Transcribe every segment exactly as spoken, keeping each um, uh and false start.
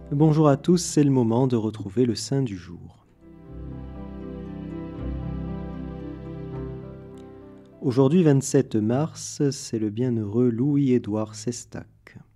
Bonjour à tous, c'est le moment de retrouver le saint du jour. Aujourd'hui, vingt-sept mars, c'est le bienheureux Louis-Édouard Sestac.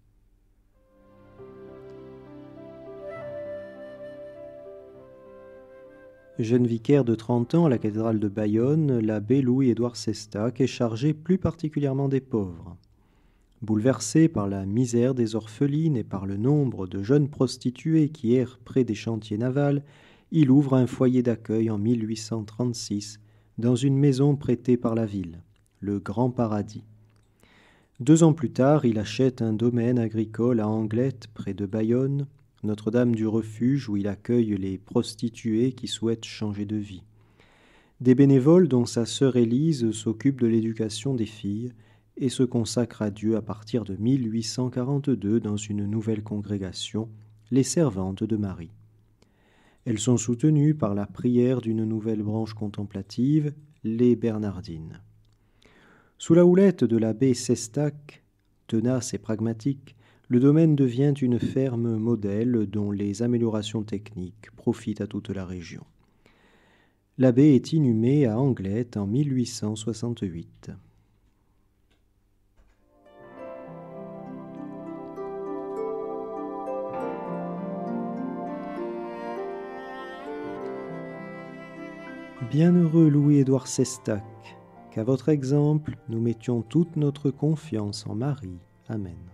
Jeune vicaire de trente ans à la cathédrale de Bayonne, l'abbé Louis-Édouard Sestac est chargé plus particulièrement des pauvres. Bouleversé par la misère des orphelines et par le nombre de jeunes prostituées qui errent près des chantiers navals, il ouvre un foyer d'accueil en mille huit cent trente-six dans une maison prêtée par la ville, le Grand Paradis. Deux ans plus tard, il achète un domaine agricole à Anglette, près de Bayonne, Notre-Dame du Refuge, où il accueille les prostituées qui souhaitent changer de vie. Des bénévoles dont sa sœur Élise s'occupent de l'éducation des filles et se consacrent à Dieu à partir de mille huit cent quarante-deux dans une nouvelle congrégation, les Servantes de Marie. Elles sont soutenues par la prière d'une nouvelle branche contemplative, les Bernardines. Sous la houlette de l'abbé Sestac, tenace et pragmatique, le domaine devient une ferme modèle dont les améliorations techniques profitent à toute la région. L'abbé est inhumé à Anglette en mille huit cent soixante-huit. Bienheureux Louis-Édouard Sestac, qu'à votre exemple nous mettions toute notre confiance en Marie. Amen.